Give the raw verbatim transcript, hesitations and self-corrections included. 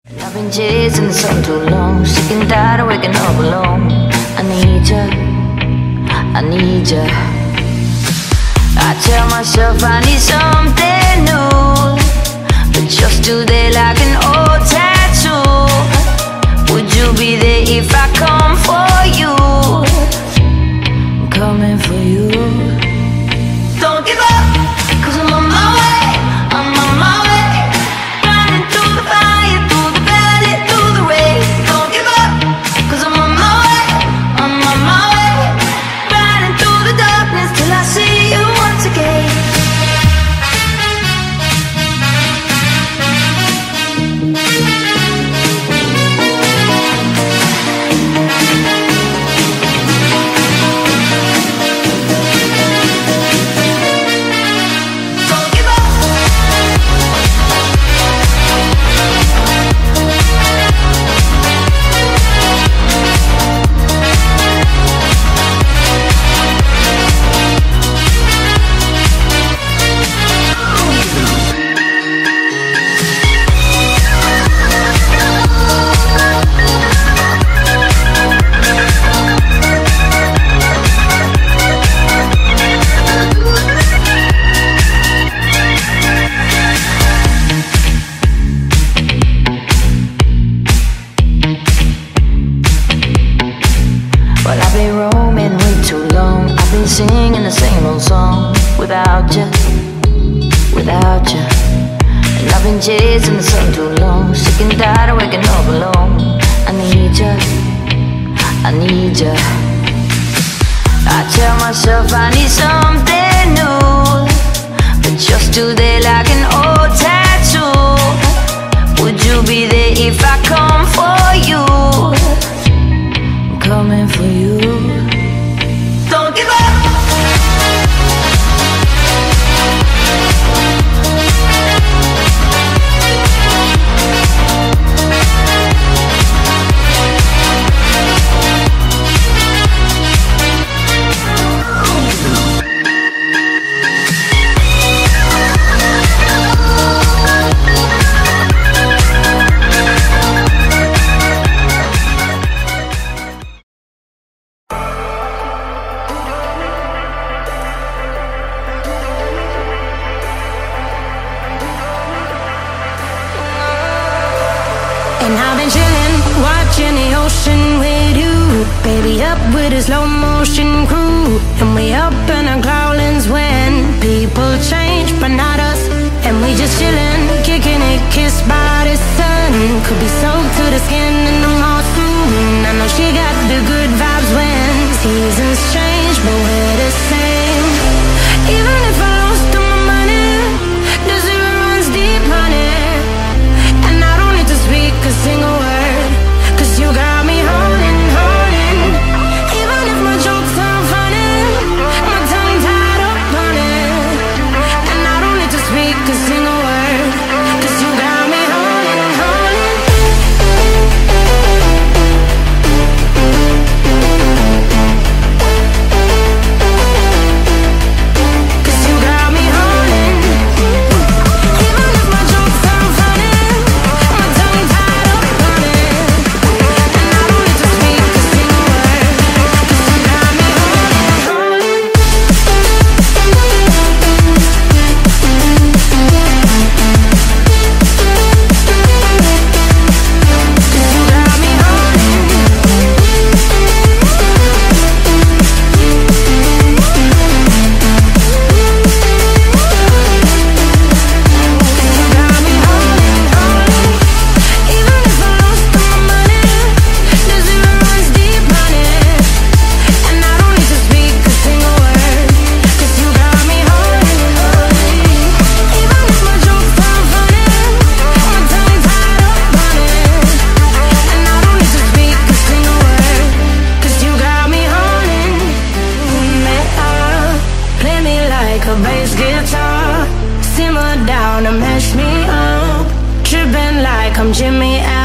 I've been chasing the sun too long, sick and tired of waking up alone. I need you, I need you. I tell myself I need something new, but just today like an old tattoo. Would you be there if I come for you? I'm coming for you. Don't give up, cause I'm on my way, I'm on my way. Running through the fire, through the valley, through the rain. Don't give up, cause I'm on my way, I'm on my way. Riding through the darkness till I see you once again. Well, I've been roaming way too long. I've been singing the same old song without you, without you. And I've been chasing the sun too long, sick and tired of waking up alone. I need you, I need you. I tell myself I need something new, but just today like an old tattoo. Would you be there if I come for you? Coming for you. Don't give up. And I've been chillin', watching the ocean with you. Baby, up with a slow motion crew. And we up in our growlings when people change, but not us. And we just chillin', kicking it, kissed by the sun. Could be soaked to the skin in the mall soon. I know she got the good vibes when seasons change, but we're the same. Even if I lost all my money, the zero runs deep, honey. And I don't need to speak a single word, cause you got me holding, holding. Even if my jokes sound funny, my tongue tied up on it. And I don't need to speak a single word, cause you got me holding, holding. Cause you got me holding. Even if my jokes sound funny, my tongue tied up on it. And I don't need to speak a single word, cause you got me holding, holding. Cause you got me holding. You got me holding, holding. Even if I lost all my money, the zero runs deep, honey. And I don't need to speak a single word, cause you got me holding, holding. Even if my jokes sound funny, my tongue tied up on it. And I don't need to speak a single word, cause you got me holding me up. Play me like a bass guitar, simmer down and mash me up. Tripping like I'm Jimmy Allen.